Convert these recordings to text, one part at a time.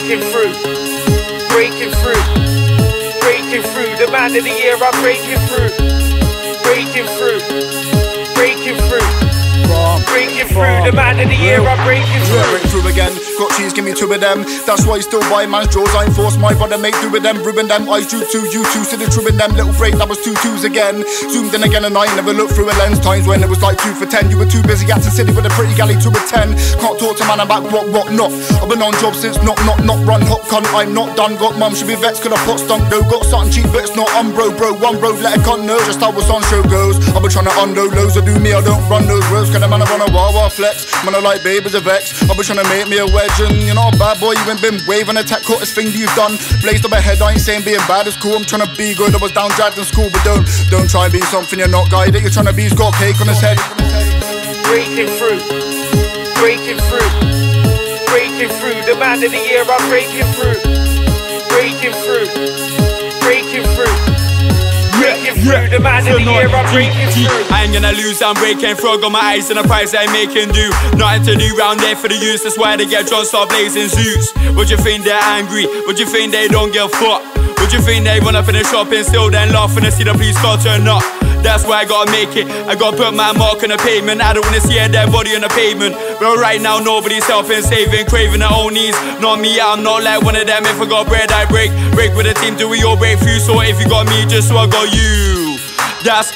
breaking through, breaking through, breaking through. The man of the year, I'm breaking through, breaking through, breaking through. Breaking through, the man of the year, I'm breaking through. Break through again, got cheese, give me two of them. That's why you still buy man's drawers. I ain't forced my brother, make do with them. Ruin them, I drew two, you two, see the true in them. Little break, that was 2 2s again. Zoomed in again and I never looked through a lens. Times when it was like 2 for 10. You were too busy acting silly with a pretty galley 2 with 10. Can't talk to man about what not. I've been on job since not run hot cunt. I'm not done, got mum, should be vexed cause the pot stunk. No, got something cheap but it's not bro. One bro, let a cunt know just how what's on show goes. I've been trying to unload loads of do me, I don't run those roads. Cause the man I wanna wah flex. Man I like babies a vex. I've been trying to make me a wedge and you're not a bad boy, you ain't been waving a tech hottest thing you've done. Blazed up ahead, I ain't saying being bad is cool. I'm trying to be good, I was down dragged in school. But don't try and be something you're not, guy. That you're trying to be's got cake on his head. Breaking through, breaking through, breaking through. The man of the year, I'm breaking through, breaking through, breaking through. Breaking through, the man of the year, I'm breaking through. I ain't gonna lose, I'm breaking through. Got my eyes on the prize I ain't making do. Nothing to do round there for the use. That's why they get drunk, start blazing suits. Would you think they're angry? Would you think they don't give a fuck? Would you think they run up in the shop and still then laugh when they see the police car turn up? That's why I gotta make it, I gotta put my mark on the pavement. I don't wanna see a dead body on the pavement. But right now nobody's helping, saving, craving their own needs. Not me, I'm not like one of them. If I got bread I break with the team, do we all break through? So if you got me, just so I got you. That's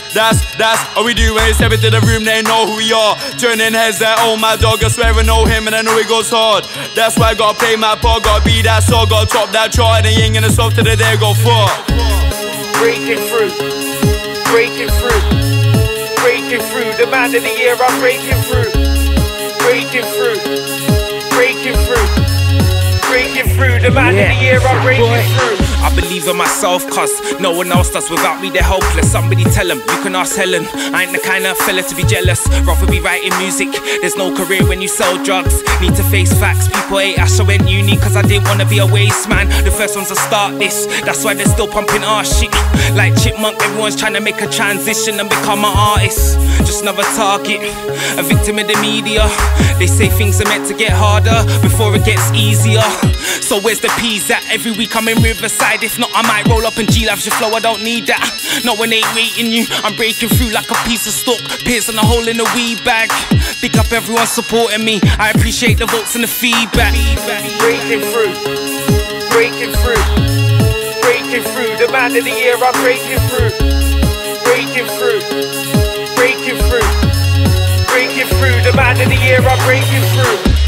all we do when we step into the room, they know who we are. Turning heads like, oh my dog, I swear I know him and I know he goes hard. That's why I gotta play my part, gotta be that star, gotta top that chart. And you ain't gonna stop till the day go far. Breaking through, breaking through, breaking through. The man of the year, I'm breaking through, breaking through, breaking through, breaking through. The man of the year, I'm breaking through. I believe in myself cause no one else does. Without me they're helpless. Somebody tell them, you can ask Helen. I ain't the kind of fella to be jealous. Rather be writing music. There's no career when you sell drugs. Need to face facts. People hate us, I went uni cause I didn't wanna be a waste man. The first ones to start this. That's why they're still pumping our shit. Like Chipmunk, everyone's trying to make a transition and become an artist. Just another target, a victim of the media. They say things are meant to get harder before it gets easier. So where's the peas at? Every week I'm in Riverside. If not, I might roll up and G-Labs your flow, I don't need that. No one ain't waiting you. I'm breaking through like a piece of stock, piercing a hole in a weed bag. Big up everyone supporting me. I appreciate the votes and the feedback. Breaking through, breaking through, breaking through. The man of the year, I'm breaking through, breaking through, breaking through, breaking through. The man of the year, I'm breaking through.